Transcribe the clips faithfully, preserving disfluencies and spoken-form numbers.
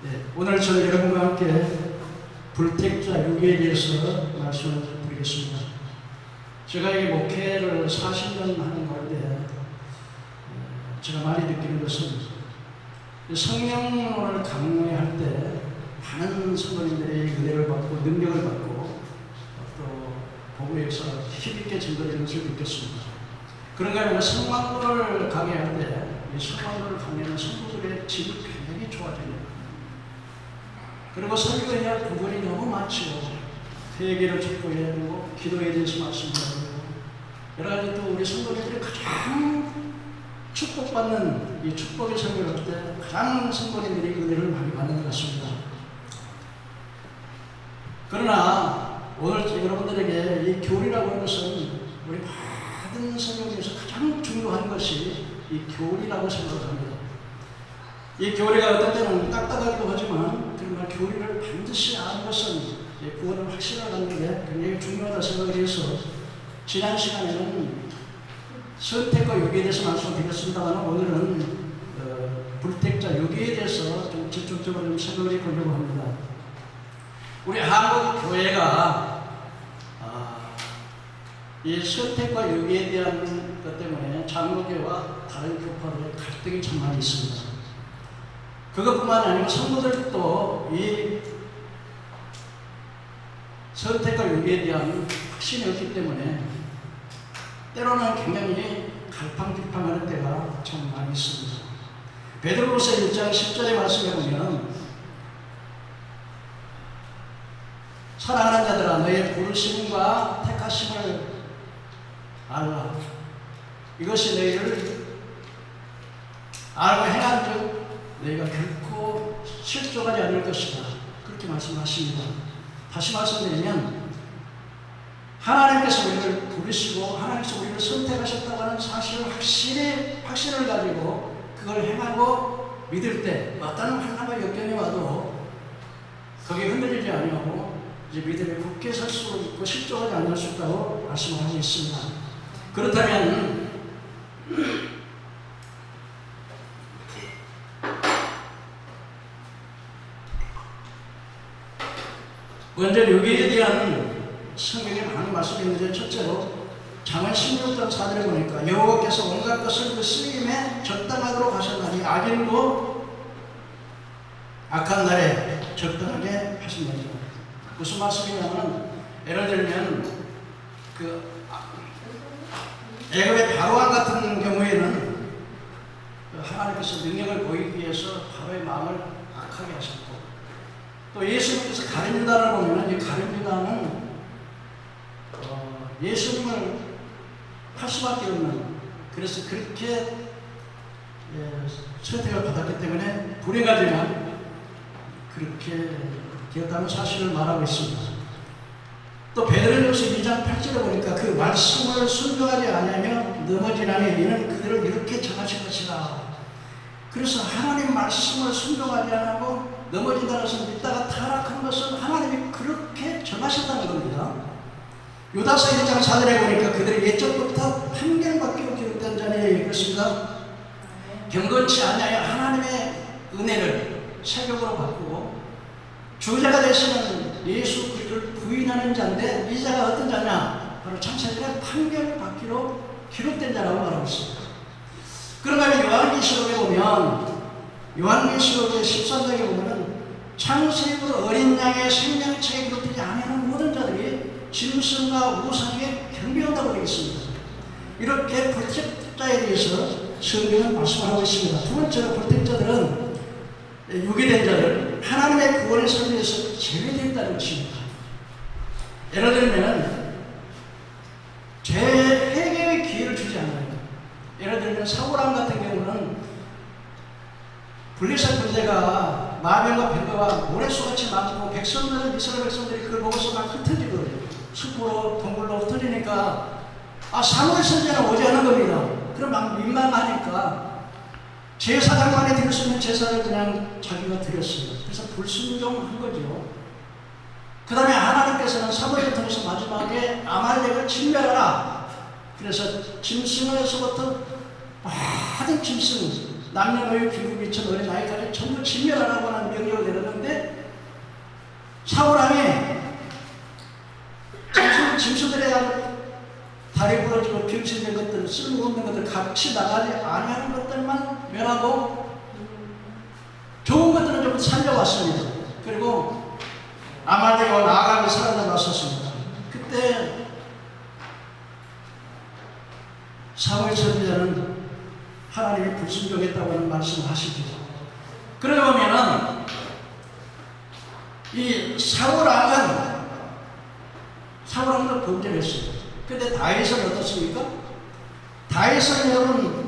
네, 오늘 저는 여러분과 함께 불택자 유기에 대해서 말씀을 드리겠습니다. 제가 이 목회를 사십 년 하는 가운데 제가 많이 느끼는 것은 성령을 강요할 때 많은 성도님들이 은혜를 받고 능력을 받고 또 복음에서 힘있게 증거되는 것을 느꼈습니다. 그런가 하면 성만도를 강요할 때 이 성만도를 강요하는 성도들의 질이 굉장히 좋아져요. 그리고 설교해야 할 부분이 너무 많죠. 회개를 촉구해야 하고 기도에 대해서 말씀하고 여러 가지 또 우리 성도님들이 가장 축복받는 이 축복의 설교를 할 때 가장 성도님들이 은혜를 많이 받는 것 같습니다. 그러나 오늘 여러분들에게 이 교리라고 하는 것은 우리 모든 성경 중에서 가장 중요한 것이 이 교리라고 생각합니다. 이 교리가 어떤 때는 딱딱하기도 하지만 정말 교리를 반드시 아는 것은 구원을 확신하는 게 굉장히 중요하다 생각을 해서 지난 시간에는 선택과 유기에 대해서 말씀드렸습니다만 오늘은 어, 불택자 유기에 대해서 좀 집중적으로 좀 생각을 해보려고 합니다. 우리 한국 교회가 아, 이 선택과 유기에 대한 것 때문에 장로교와 다른 교파들의 갈등이 참 많이 있습니다. 그것뿐만 아니고 성도들도 이 선택과 유기에 대한 확신이 없기 때문에 때로는 굉장히 갈팡질팡하는 때가 참 많이 있습니다. 베드로후서 일 장 십 절의 말씀에 보면 사랑하는 자들아 너의 부르심과 택하심을 알라. 이것이 너희를 알고 행한즉 너희가 결코 실족하지 않을 것이다. 그렇게 말씀하십니다. 다시 말씀드리면 하나님께서 우리를 부르시고 하나님께서 우리를 선택하셨다고 하는 사실을 확실히 확신을 가지고 그걸 행하고 믿을 때 어떤 환난과 역경이 와도 거기에 흔들리지 아니하고 이제 믿음에 굳게 설 수 있고 실족하지 않을 수 있다고 말씀을 하고 있습니다. 그렇다면 먼저 여기에 대한 성경에 많은 말씀이 있는데 첫째로 잠언 십육 장 사 절에 보니까 여호와께서 온갖 것을 그 쓰임에 적당하도록 하셨나니 악인도 악한 날에 적당하게 하신다니. 무슨 말씀이냐면 예를 들면 그 애굽의 바로왕 같은 경우에는 하나님께서 능력을 보이기 위해서 바로의 마음을 악하게 하셨고 또 예수님께서 가룟 유다를 보면 이 가룟 유다는 어, 예수님을 할 수밖에 없는 그래서 그렇게 예, 선택을 받았기 때문에 불행하지만 그렇게 되었다는 사실을 말하고 있습니다. 또 베드로전서 이 장 팔 절에 보니까 그 말씀을 순종하지 아니하며 넘어지나니 이는 그들을 이렇게 정하실 것이다. 그래서 하나님 말씀을 순종하지 않고 넘어진다는 것은 믿다가 타락한 것은 하나님이 그렇게 정하셨다는 겁니다. 유다서 일 장 사 절에 보니까 그들이 옛적부터 판결받기로 기록된 자니 그렇습니다. 경건치 아니하여 하나님의 은혜를 세격으로 바꾸고 주자가 되시는 예수 그리스도를 부인하는 자인데 이 자가 어떤 자냐? 바로 창세기에 판결받기로 기록된 자라고 말하고 있습니다. 그런가 하면 요한계시록에 보면 요한계시록의 십삼 장에 보면 창세기부터 어린 양의 생명책에 기록되지 않은 모든 자들이 짐승과 우상에 경배한다고 되어 있습니다. 이렇게 불택자에 대해서 성경은 말씀하고 있습니다. 두 번째로 불택자들은 유기된 자를 하나님의 구원의 선에서 제외된다는 뜻입니다. 예를 들면 죄 회개의 기회를 주지 않아요. 예를 들면 사울왕 같은 경우는 블레셋 군대가 마병과 병거와 모래수같이 많고 백성들은 이스라엘 백성들이 그걸 보고서 막 흩어지거든요. 숲으로 동굴로 흩어지니까 아 사무엘 선지자는 오지 않은 겁니다. 그럼 막 민망하니까 제사장만이 드릴 수 있는 제사를 그냥 자기가 드렸어요. 그래서 불순종한 거죠. 그 다음에 하나님께서는 사무엘을 통해서 마지막에 아말렉을 진멸하라. 그래서 짐승에서부터 모든 짐승 남녀노소 기후 미천 어린 아이까지 전부 진멸하라고 하는 명령을 세대가 다리 부러지고 병신된 것들, 쓸모없는 것들, 같이 나가지 아니하는 것들만 멸하고 좋은 것들은 좀 살려왔습니다. 그리고 아말렉과 나아감이 살아남았었습니다. 그때 사무엘 선지자는 하나님이 불순종했다고 하는 말씀을 하시죠. 그러다 보면은 이 사울왕은 사울왕도 범죄를 했어요. 근데 다윗은 어떻습니까? 다윗은 여러분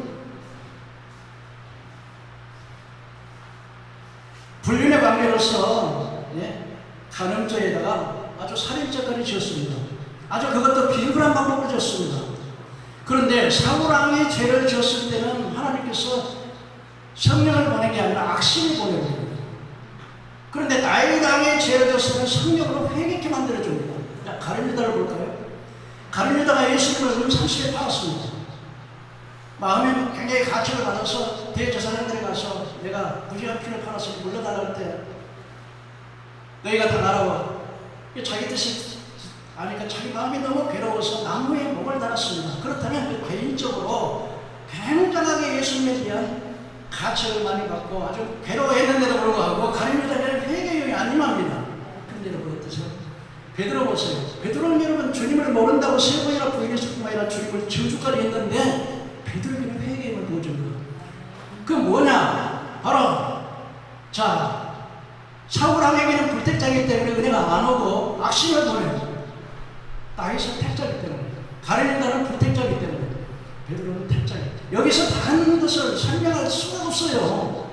불륜의 관계로서 예? 간음죄에다가 아주 살인죄까지 지었습니다. 아주 그것도 비굴한 방법으로 지었습니다. 그런데 사울왕이 죄를 지었을 때는 하나님께서 성령을 보낸 게 아니라 악신을 보내버립니다. 그런데 다윗 왕이 죄를 지었을 때는 성령으로 회개케 만들어줍니다. 자, 가룟유다를 볼까요? 가룟유다가 예수님을 음산실에 팔았습니다. 마음에 굉장히 가책을 받아서 대제사장들에 가서 내가 무지한 피를 팔았으니 물러달라고 할 때 너희가 다 날아와. 자기 뜻이 아니까 자기 마음이 너무 괴로워서 나무에 목을 달았습니다. 그렇다면 개인적으로 굉장하게 예수님에 대한 가책을 많이 받고 아주 괴로워했는데도 불구하고 가룟유다는 회개용이 안 임합니다. 근데 여러분 어떠세요? 베드로 보세요. 베드로는 여러분 주님을 모른다고 세 번이나 부인했을 뿐만 아니라 주님을 저주까지 했는데 베드로에게는 회개를 보여줍니다. 그 뭐냐? 바로 자 사울왕에게는 불택자이기 때문에 은혜가 안 오고 악신을 보내요. 다윗은 택자이기 때문에, 가룟유다는 불택자이기 때문에, 베드로는 택자이기 때문에. 여기서 다른 것을 설명할 수가 없어요.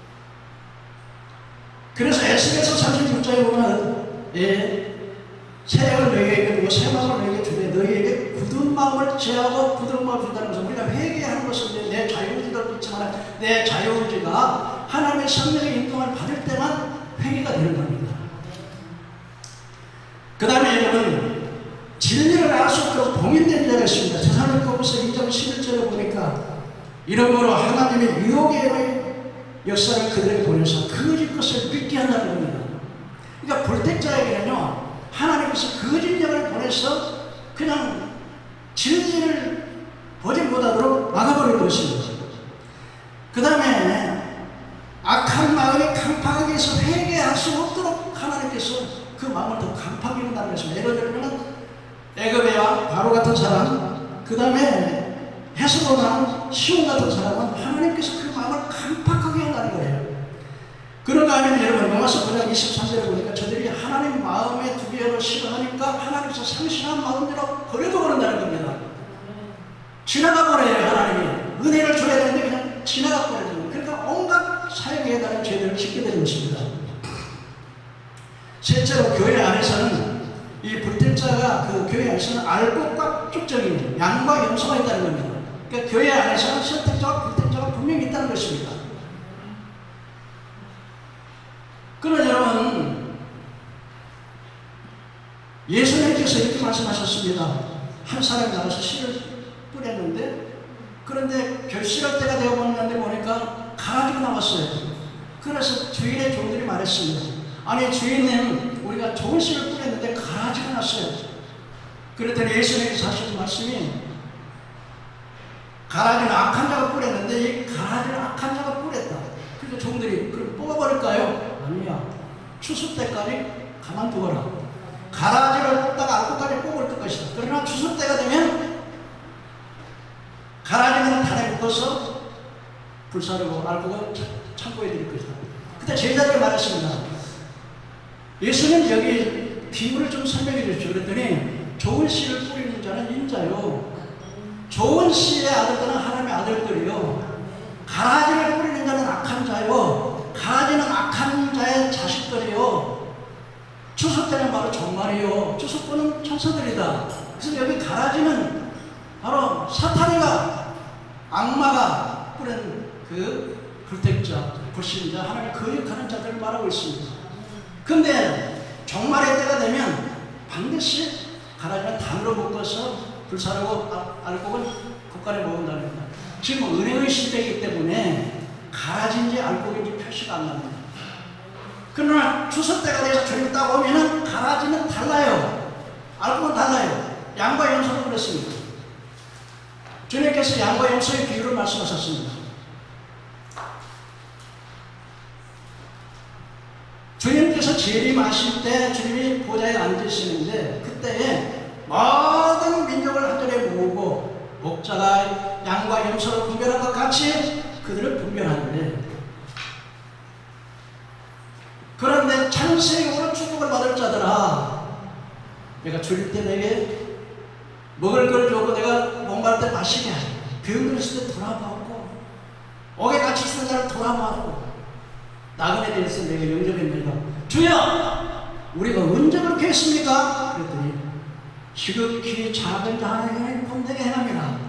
그래서 에스겔서 삼십육 장에 보면 예, 새 영을 너희에게 두고 새 마음을 너희에게 주되 너희에게 굳은 마음을 제하고 부드러운 마음을 준다는 것은 우리가 회개하는 것은 내 자유의지도 있지만 내 자유의지가 하나님의 성령의 인도를 받을 때만 회개가 되는 겁니다. 그 다음에 여러분 진리를 알 수 없도록 봉인된 자가 있습니다. 데살로니가서 이 장 십일 절에 보니까 이러므로 하나님의 유혹의 역사를 그들에게 보내서 거짓 것을 믿게 한다는 겁니다. 그러니까 불택자에게는요 하나님께서 거짓 영을 보내서 그냥 진리를 보지 못하도록 막아버리는 것입니다. 그 다음에 악한 마음이 강팍하게 해서 회개할 수 없도록 하나님께서 그 마음을 더 강팍하게 한다는 것입니다. 예를 들면 애굽의 왕 바로 같은 사람, 그 다음에 헤스본 왕 시온 같은 사람은 하나님께서 그 마음을 강팍하게 한다는 거예요. 그런가 하면 여러분 로마서 구 장 이십삼 절에 보니까 저들이 하나님 마음에 두려움을 싫어하니까 하나님께서 상실한 마음대로 버려도 버린다는 겁니다. 지나가 버려요. 하나님이 은혜를 줘야 되는데 그냥 지나가 버려요. 그러니까 온갖 사역에 대한 죄들을 짓게 되는 것입니다. 실제로 교회 안에서는 이 불택자가 그 교회 안에서는 알곡과 쭉정이 양과 염소가 있다는 겁니다. 그러니까 교회 안에서는 선택자와 불택자가 분명히 있다는 것입니다. 그러나 여러분 예수님께서 이렇게 말씀하셨습니다. 한 사람이 나가서 씨를 뿌렸는데 그런데 결실할 때가 되어버렸는데 보니까 가지고 나왔어요. 그래서 주인의 종들이 말했습니다. 아니 주인님 우리가 좋은 씨를 뿌렸는데 가지가 났어요. 그랬더니 예수님께서 하신 말씀이 가라지는 악한 자가 뿌렸는데 이 가라지는 악한 자가 뿌렸다. 그래서 종들이 그럼 뽑아버릴까요? 아니야. 추수 때까지 가만두어라. 가라지를 뽑다가 알곡까지 뽑을 것이다. 그러나 추수 때가 되면 가라지는 단에 묶어서 불사르고 알곡은 창고에 드릴 것이다. 그때 제자들이 말했습니다. 예수님 여기 비유를 좀 설명해 주십시오. 그랬더니 좋은 씨를 뿌리는 자는 인자요, 좋은 씨의 아들들은 하나님의 아들들이요, 가라지를 뿌리는 자는 악한 자요, 가라지는 악한 자의 자식들이요, 추수 때는 바로 종말이요, 추수 때는 천사들이다. 그래서 여기 가라지는 바로 사탄이가 악마가 뿌린 그 불택자, 불신자, 하나님을 거역하는 자들을 말하고 있습니다. 근데 종말의 때가 되면 반드시 가라지는 단으로 묶어서 불사르고 알곡은 국간에 먹는다는 겁니다. 지금 은혜의 시대이기 때문에 가라지인지 알곡인지 표시가 안 납니다. 그러나 추수 때가 돼서 주님 딱 오면은 가라지는 달라요. 알곡은 달라요. 양과 염소로 그랬습니다. 주님께서 양과 염소의 비유를 말씀하셨습니다. 주님께서 재림하실 때 주님이 보좌에 앉으시는데 그때에 모든 민족을 한전에 모으고 목자가 양과 염소를 분별한 것 같이 그들을 분별하는데, 그런데 창세기로 축복을 받을 자들아, 내가 줄일 때 내게 먹을 걸 주고 내가 목마를 때 마시게 하고 병들 있을 때 돌아보고 옥에 갇혀 있는 자를 돌아보고 나그네 대해서 내가 영접했느니라. 주여, 우리가 언제 그렇게 했습니까? 그랬더니 지극히 작은 자에게 내게 행함이라.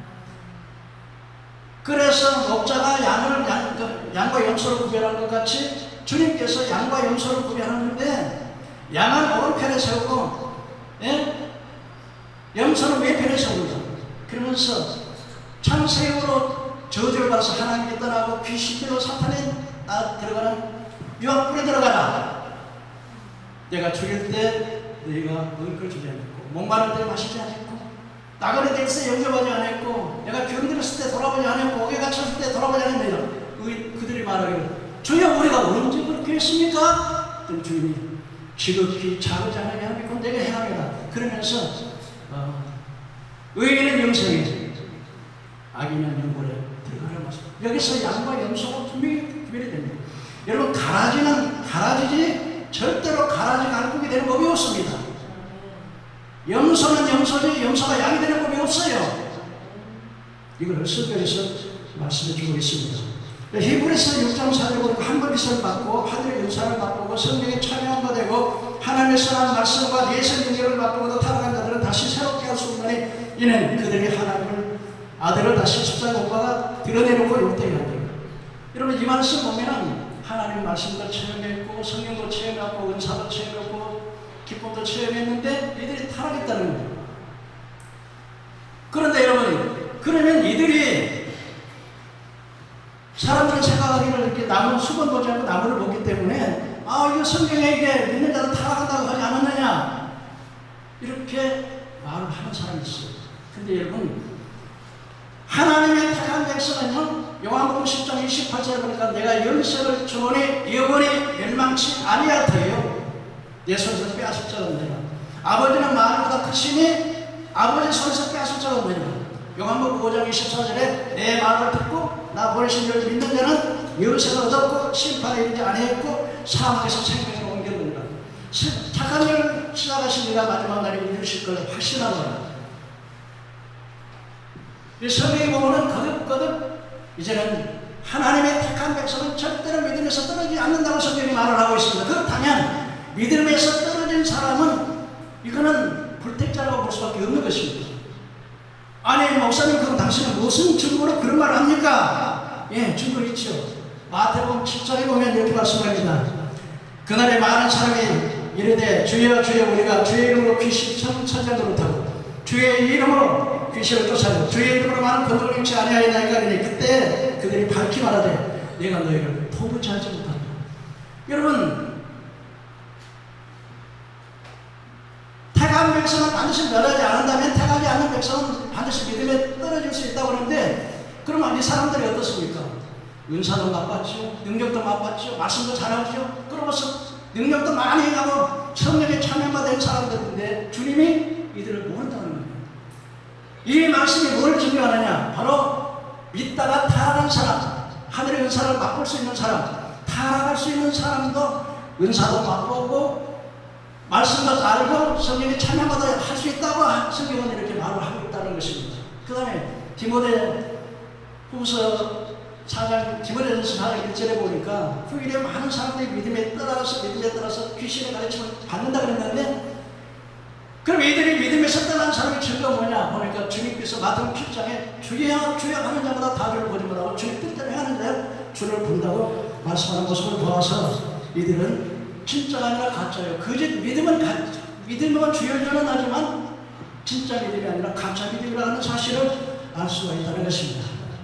그래서 목자가 양을 양, 양과 염소를 구별한 것 같이 주님께서 양과 염소를 구별하는데, 양은 오른편에 세우고 예? 염소는 왼편에 세웁니다. 그러면서 창세기로 저주를 받아서 하나님께 떠나고 귀신들로 사탄에 나 들어가는 유황불에 들어가라. 내가 죽일 때 너희가 먹을 걸 주지 않았고 목마를 때 마시지 않았고 나그네 될때 영접하지 않았고 내가 병들었을 때 돌아보지 않았고 옥에 갇혔을 때 돌아보지 않았느니라. 그들이 말하기를 주여, 우리가 언제 그렇게 했습니까? 그랬더니 주님이 지극히 작은 자에게 하며 내가 행함이라. 그러면서 어, 의인은 영생에 악인은 영벌에 들어가라 말씀. 여기서 양과 염소가 분명히 구별이 됩니다. 여러분, 가라지는 가라지지 절대로 가라지가 알곡이 되는 법이 없습니다. 염소는 염소지 염소가 양이 되는 법이 없어요. 이걸 설교에서 말씀해 주고 있습니다. 히브리서 육 장 사 절에 보니까 한번이설 받고 하늘의 은사를 맛보고 성령에 참여한 바 되고 하나님의 선한 말씀과 예수 능력을 맛보고도 타락한 자들은 다시 새롭게 할 수 없나니 이는 그들이 하나님을 아들을 다시 십자가 못 박아 드러내놓고 욕되게 합니다. 여러분, 이 말씀 보면은 하나님 말씀도 체험했고 성령도 체험했고 은사도 체험했고 기쁨도 체험했는데 이들이 타락했다는 거예요. 그런데 여러분, 그러면 이들이 사람들은 생각하기를 이렇게 나무 수건 보지 않고 나무를 보기 때문에 아, 이거 성경에 이게 믿는 자도 타락한다고 하지 않았느냐 이렇게 말을 하는 사람이 있어요. 근데 여러분, 하나님의 택한 백성은요, 요한복음 십 장 이십팔 절에 보니까 내가 영생을 주노니 영원히 멸망치 아니하더요. 내 손에서 빼앗을 자가 없느니라. 아버지는 마음보다 크시니 아버지 손에서 빼앗을 자가 없느니라. 요한복음 오 장 이십사 절에 내 말을 듣고 나 보내신 이를 믿는 자는 영생을 얻었고 심판에 이르지 아니했고 사망에서 생명으로 옮겨놓는다. 착한 일을 시작하신 이가 마지막 날에 이루실 걸 확신하노라. 이 성경에 보면은 거듭거듭 이제는 하나님의 택한 백성은 절대로 믿음에서 떨어지지 않는다고 성경이 말을 하고 있습니다. 그렇다면 믿음에서 떨어진 사람은 이거는 불택자라고 볼 수밖에 없는 것입니다. 아니, 목사님, 그럼 당신은 무슨 증거로 그런 말을 합니까? 예, 증거 있죠. 마태복음 칠 장에 보면 이렇게 말씀합니다. 그날에 많은 사람이 이르되 주여 주여 우리가 주의 이름으로 귀신 천천히 노릇하고 주의 이름으로 귀신을 쫓아내고 주의 이름으로 많은 권능을 행치 아니하였나이까 하니 그때 그들이 밝히 말하되 내가 너희를 도무지 하지 못한다. 여러분, 택한 백성은 반드시 멸하지 않는다면 택하지 않는 백성은 반드시 믿음에 떨어질 수 있다고 하는데, 그러면 이 사람들이 어떻습니까? 은사도 맛봤죠, 능력도 맛봤죠, 말씀도 잘하죠, 그러면서 능력도 많이 하고 성령에 참여가 된 사람들인데 주님이 이들을 모른다는 거예요. 이 말씀이 뭘 증명하느냐? 바로 믿다가 타락한 사람, 하늘의 은사를 맛볼 수 있는 사람, 타락할 수 있는 사람도 은사도 맛보고 말씀도 알고 성령에 참여가 할 수 있다고 성경은 이렇게 말을 하고 있다는 것입니다. 그 다음에 디모데 후서 사 장, 디모데전서 사 장 일 절에 보니까 후일에 많은 사람들이 믿음에 따라서 믿음에 따라서 귀신의 가르침을 받는다 그랬는데, 그럼 이들이 믿음에서 떠난 사람의 증거가 뭐냐 보니까 주님께서 마태복음 칠 장에 주여 주여 하는 자마다 다 주를 보지 못하고 주의 뜻대로 하는 자여 주를 본다고 말씀하는 모습을 보아서 이들은 진짜가 아니라 가짜예요. 그저 믿음은 가짜, 믿음은 주여주는 하지만 진짜 믿음이 아니라 가짜 믿음이라는 사실을 알 수가 있다는 것입니다.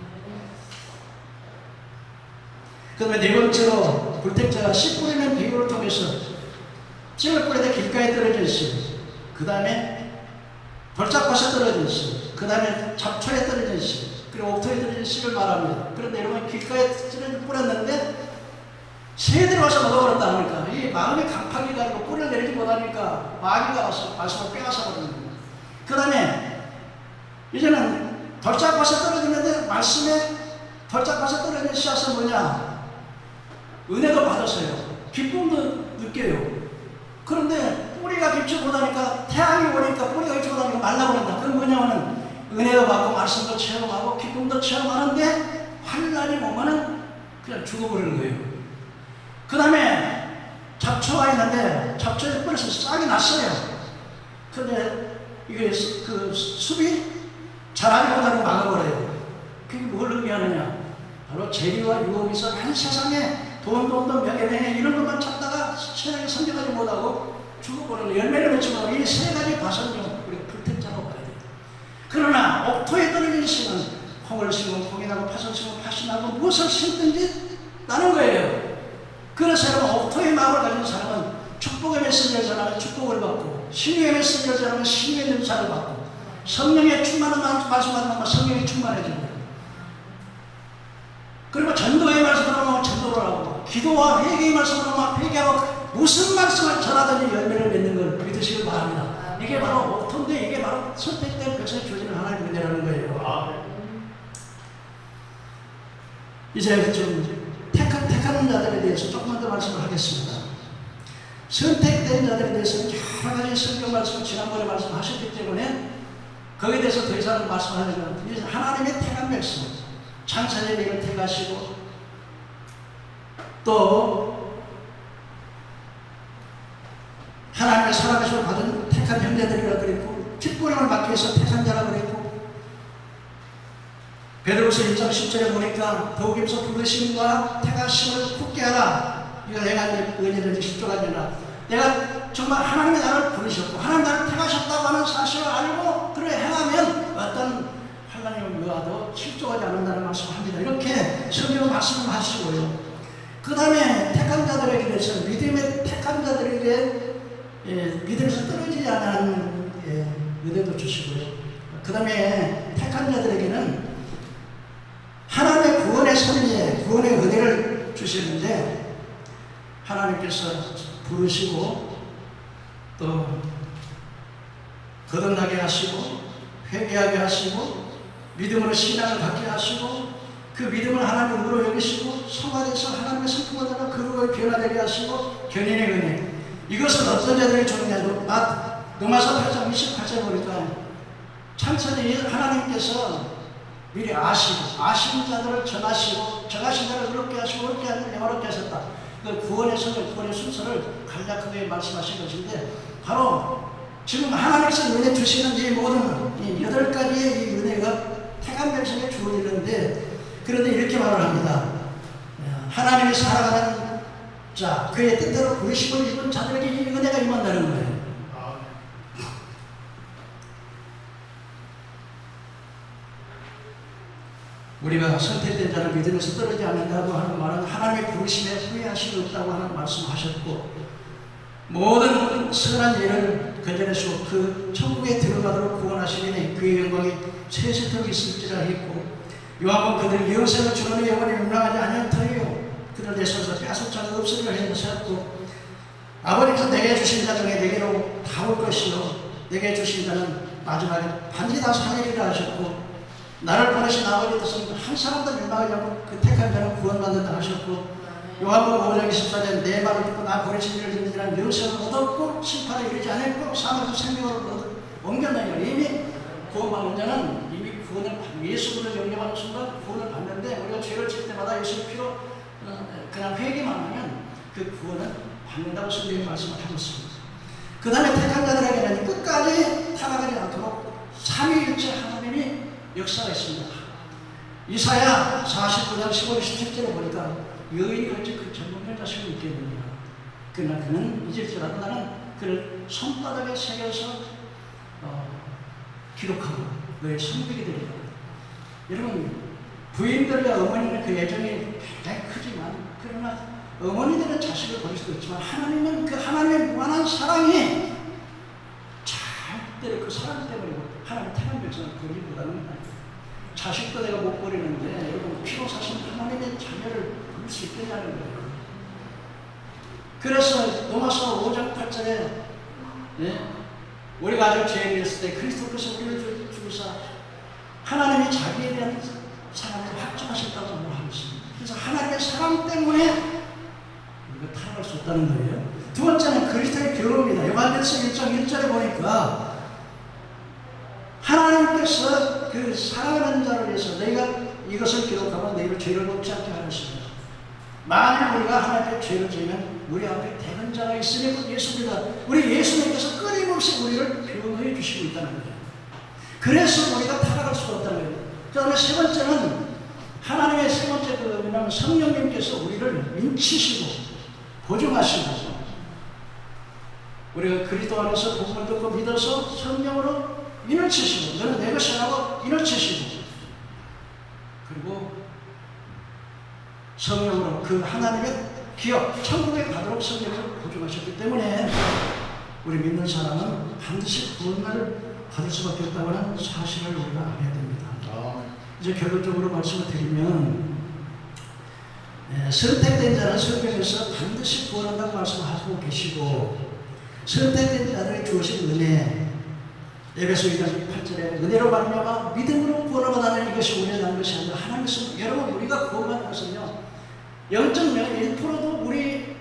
그 다음에 네 번째로 불택자가 씨 뿌리는 비유를 통해서 씨를 뿌리다 길가에 떨어져 있어요. 그 다음에 벌짝밭에 떨어진 씨, 그 다음에 잡초에 떨어진 씨, 그리고 옥토에 떨어진 씨를 말합니다. 그런데 여러분 길가에 쓰레기를 뿌렸는데 새들이 와서 먹어버렸다 하니까 이 마음이 강팍이 가지고 뿌리를 내리지 못하니까 마귀가 와서 말씀을 빼앗아 버립니다. 그 다음에 이제는 벌짝밭에 떨어지는데 말씀에 벌짝밭에 떨어진 씨앗은 뭐냐? 은혜도 받았어요. 기쁨도 느껴요. 그런데 뿌리가 깊지 못하니까 태양이 오니까 뿌리가 깊지 못하니까 말라버린다. 그건 뭐냐면은 은혜도 받고 말씀도 체험하고 기쁨도 체험하는데 환난이 오면은 그냥 죽어버리는 거예요. 그 다음에 잡초가 있는데 잡초에 뿌려서 싹이 났어요. 근데 이게 그 숲이 자라지 못하고 막아버려요. 그게 뭘 의미하느냐? 바로 재리와 유혹이 있어 한 세상에 돈, 돈, 돈, 명예, 명예 이런 것만 찾다가 세상에 성장하지 못하고 죽어버리는 열매를 맺지 못하고 이 세 가지 과정을 우리가 불택자라고 봐야 돼요. 그러나 옥토에 떨어진 씨는 콩을 심으면 콩이 나고 팥을 심으면 팥이 나고 무엇을 심든지 나는 거예요. 그래서 여러분 옥토의 마음을 가진 사람은 축복의 메시지를 전하면 축복을 받고 신유의 메시지를 전하면 신유의 능사를 받고 성령의 충만한 말씀을 하면 성령이 충만해집니다. 그리고 전도의 말씀을 하면 전도를 하고 기도와 회개의 말씀을 하면 회개하고 무슨 말씀을 전하든지 열매를 맺는 걸 믿으시길 바랍니다. 이게 바로 옥토인데 이게 바로 선택된 백성의 주어지는 하나님의 은혜라는 거예요. 이제 좀 택한, 택하는 자들에 대해서 조금만 더 말씀을 하겠습니다. 선택된 자들에 대해서는 여러 가지 성경 말씀을 지난번에 말씀하셨기 때문에 거기에 대해서 더 이상 말씀하려면 하나님의 택한 백성, 창세전을 택하시고 또 하나님의 사랑에서 받은 택한 형제들이라 그랬고 직분을 받기 위해서 택한 자라 그랬고 베드로서 일 장 십 절에 보니까 더욱임서 부르심과 택하심을 굳게 하라. 이거 내가 은혜를 십조가지나 내가 정말 하나님이 나를 부르셨고 하나님 나를 택하셨다고 하는 사실을 알고 그래 행하면 어떤 환난이 오더라도 실족하지 않는다는 말씀을 합니다. 이렇게 성경 말씀을 하시고요. 그 다음에 택한 자들에게 대해서 믿음의 택한 자들에게 예, 믿음에서 떨어지지 않는 예, 은혜도 주시고요. 그 다음에 택한 자들에게는 하나님의 구원의 섭리에 구원의 은혜를 주시는데 하나님께서 부르시고 또 거듭나게 하시고 회개하게 하시고 믿음으로 신앙을 갖게 하시고 그 믿음을 하나님의 의로 여기시고 성화돼서 하나님의 성품을 따라 그룹을 변화되게 하시고 견인의 은혜. 이것은 어떤 자들이 주느냐? 노마서 팔 장 이십팔 절에 보니까 창세전에 하나님께서 미리 아시고 아신 자들을 정하시고 정하신 자를 의롭게 하시고 의롭게 하는 영화롭게 하셨다. 그 구원의 선을 구원의 순서를 간략하게 말씀하신 것인데 바로 지금 하나님께서 은혜 주시는 이 모든 이 여덟 가지의 이 은혜가 택한 백성에 주어지는데 그런데 이렇게 말을 합니다. 하나님이 살아가는 자 그의 뜻대로 부르시고 입은 자들에게 이 은혜가 임한다는 거예요. 우리가 선택된 자를 믿으면서 떨어지지 않는다고 하는 말은 하나님의 부르심에 후회하심이 없다고 하는 말씀하셨고 모든 선한 일을 건져내시고 그 천국에 들어가도록 구원하시니 그의 영광이 세세토록 있을지라 했고 요한은 그들 여호세가 주는 영원히 명랑하지 아니한 터이요 그들 내 손에서 빼앗을 자가 없으리라 하셨고 아버지께서 내게 주신 자 중에 내게로 다 올 것이요 내게 주신 자는 마지막에 반드시 다 살리리라 하셨고 나를 보내신 아버지 뜻은 한 사람도 멸망하지 않고 그 택한 자는 구원받는다 하셨고 요한복음 오 장 이십사 절 내 말을 듣고 나 보내신 이를 듣는지라 여호세를 얻었고 심판에 이르지 않았고 사망에서 생명으로 옮겼나이다. 이미 구원받는 자는 이미 구원을 받는 예수를 영접하는 순간 구원을 받는데 우리가 죄를 질 때마다 예수의 피로 그냥 회개만 하면 그 구원을 받는다고 성경이 말씀을 하고 있습니다. 그 다음에 택한 자들에게는 끝까지 타락하지 않도록 삼위일체 하나님이 역사가 있습니다. 이사야 사십구 장 십오, 십칠 절에 보니까 여인이 어찌 그 젊은 자식을 있겠느냐. 그러나 그는 잊을지라도 나는 그를 손바닥에 새겨서 어, 기록하고 너의 성백이 되리라. 여러분 부인들과 어머니는 그 애정이 굉장히 크지만 그러나 어머니들은 자식을 버릴 수도 있지만 하나님은 그 하나님의 무한한 사랑이 때문에 그 사랑 때문에 하나님 태어난 백성을 버리지 못하는 거예요. 자식도 내가 못 버리는데 여러분 피로 사신 하나님의 자녀를 버릴 수 있겠냐는 거예요. 그래서 로마서 오 장 팔 절에 예? 우리가 아주 죄에 있을 때 그리스도께서 우리를 주사 하나님이 자기에 대한 사랑을 확증하셨다고 하고 있습니다. 그래서 하나님의 사랑 때문에 우리가 타락할 수 없다는 거예요. 두 번째는 그리스도의 결혼입니다. 요한일서 일 장 일 절에 보니까 하나님께서 그 사랑하는 자를 위해서 너희가 이것을 기록하면 너희를 죄를 얻지 않게 하셨습니다. 만일 우리가 하나님의 죄를 지으면 우리 앞에 대변자가 있으니 예수입니다. 우리 예수님께서 끊임없이 우리를 변호해 주시고 있다는 거예요. 그래서 우리가 타락할 수가 없다는 거예요. 그 다음에 세 번째는 하나님의 세 번째 그 뭐냐면 성령님께서 우리를 인치시고 보증하시고 우리가 그리스도 안에서 복음을 듣고 믿어서 성령으로 인을 치시고 너는 내 것이라고 인을 치시고 그리고 성령으로 그 하나님의 기업 천국에 가도록 성령을 보증하셨기 때문에 우리 믿는 사람은 반드시 구원을 받을 수밖에 없다는 사실을 우리가 알아야 됩니다. 아. 이제 결론적으로 말씀을 드리면 예, 선택된 자는 성경에서 반드시 구원한다고 말씀하고 계시고 선택된 자들이 주어진 은혜 에베소 이 장 팔 절에 은혜로 말미암아 믿음으로 구원을 받아내는 이것이 우리의 난 것이 아니라 하나님께서 여러분 우리가 구원받는 것은요 영적 면 일 퍼센트도 우리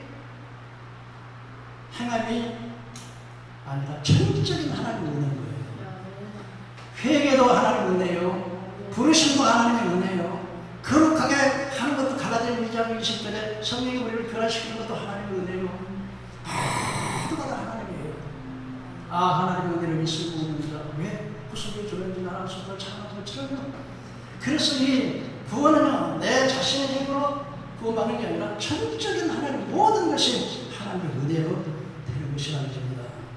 행함이 아니라 천적인 하나님의 은혜인 거예요. 회개도 하나님의 은혜요 부르심도 하나님의 은혜요 거룩하게 하는 것도 갈라디아 이 장 이십 절에 성령이 우리를 변화시키는 것도 하나님의 은혜요 모두가 다 하나님이에요. 아 하나님의 은혜를 믿으시고 옵니다. 왜? 구속의 조련지 나라 수를 참아서 것처럼요. 그래서 이 구원은요 내 자신의 힘으로 구원받는 게 아니라 천적인 하나님 모든 것이 하나님의 은혜로 되는 것이라는 것입니다.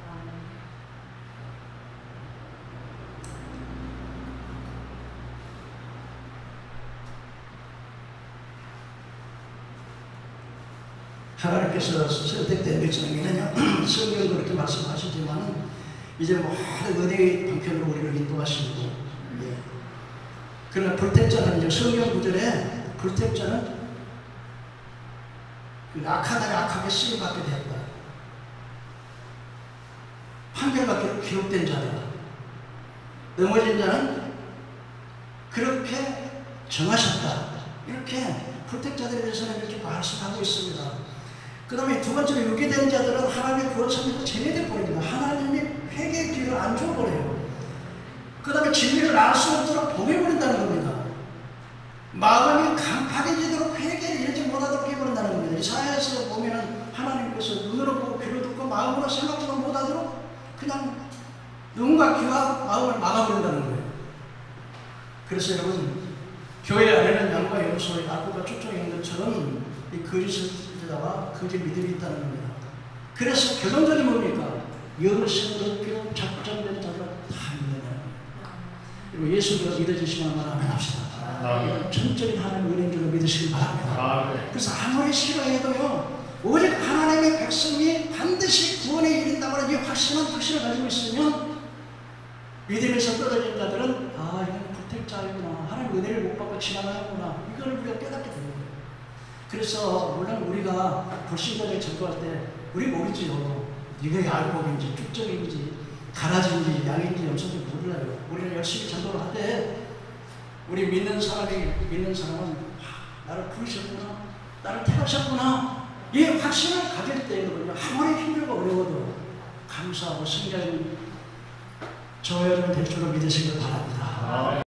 하나님께서 선택된 백성에게는요 성경도 그렇게 말씀하시지만은 이제 모든 은혜의 방편으로 우리를 인도하시고 예. 그러나 불택자는 이제 성경 구절에 불택자는 그 악하다니 악하게 쓰임받게 되었다. 판결받기로 기록된 자다. 넘어진 자는 그렇게 정하셨다. 이렇게 불택자들에 대해서는 이렇게 말씀하고 있습니다. 그 다음에 두 번째로 유기된 자들은 하나님의 구원 선에서 제외돼 버립니다. 하나님이 회개의 기회를 안 줘버려요. 그 다음에 진리를 알 수 없도록 보내버린다는 겁니다. 마음이 강팍해지도록 회개를 이르지 못하도록 해버린다는 겁니다. 이사야에서 보면은 하나님께서 눈으로 보고 귀로 듣고 마음으로 생각도 못하도록 그냥 눈과 귀와 마음을 막아버린다는 거예요. 그래서 여러분 교회 안에는 양과 염소의 낙구가 초청해 있는 것처럼 이 거짓자와 거짓 믿음이 있다는 겁니다. 그래서 결론적이 뭡니까? 영생을 얻기로 작정된 자가 다 있는 거예요. 그리고 예수가 믿어지시면 아멘 합시다. 아, 전적인 하나님의 은혜인 줄 믿으시기 바랍니다. 아, 네. 그래서 아무리 싫어해도요 오직 하나님의 백성이 반드시 구원에 이른다고 하는 이 확신한 확신을 가지고 있으면 믿음에서 떨어진 자들은 아 이건 불택자이구나 하나님의 은혜를 못 받고 지나가는구나 이걸 우리가 깨닫게 되는 거예요. 그래서 물론 우리가 불신자에 전도할 때 우리 모르지요. 이게 야곱인지 쭉정인지 가라지인지 양인지 염소인지 몰라요. 우리는 열심히 전도를 할 때 우리 믿는 사람이 믿는 사람은 아, 나를 부르셨구나 나를 택하셨구나 이 확신을 가질 때 아무리 힘들고 어려워도 감사하고 승리하는 저와 여러분 될 줄로 믿으시길 바랍니다.